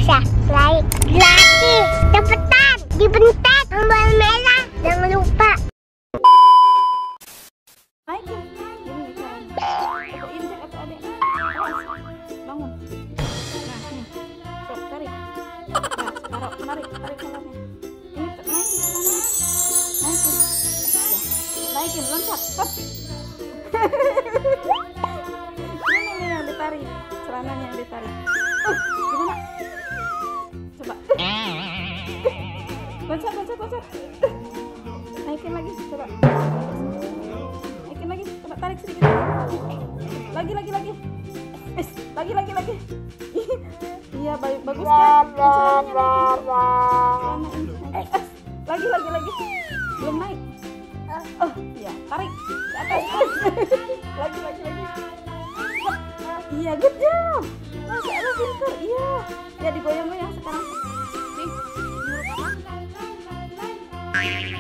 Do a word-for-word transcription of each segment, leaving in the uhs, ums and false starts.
subscribe gratis. Cepetan dibentak tombol merah, jangan lupa. Naikin, ini caranya. Coba injek atau adek. Awas, bangun. Nah, nih, sok tarik. Nah, taruh, tarik, tarik kolornya. Ini naikin celananya. Naikin. Ya, naikin, loncat, hop. Ini nih yang ditarik, celananya yang ditarik. Uh, gimana? Coba. Loncat, loncat, loncat. Naikin lagi, coba. Naikin lagi, coba tarik sedikit. Lagi, lagi, lagi. Eh, lagi, lagi, lagi. Iya, bagus kan? Celananya naikin. Celana ini. Eh, eh, lagi, lagi, lagi. Belum naik. Oh, iya, tarik ke atas. Lagi, lagi, lagi. Iya, good job. Masa lo pintar? Iya. Ya, digoyang-goyang sekarang. Nih, nyuruh apa?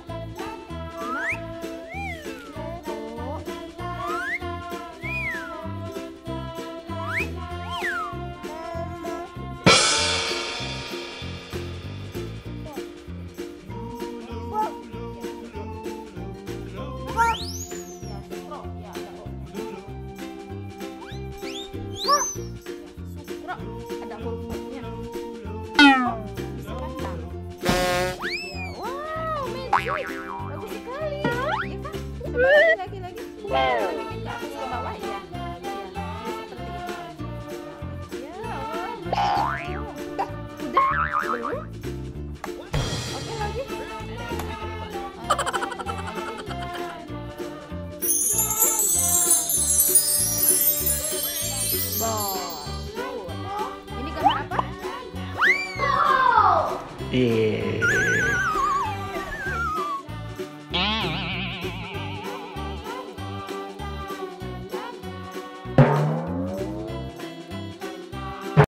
Ada hurufnya. Wow, magic. Bagus sekali. Ya kan? Coba lagi, lagi, lagi. Lagi ke atas ke bawah ya. Ya, wow. Udah, belum? Oke, lagi. Wow. Ini gambar apa? Iya.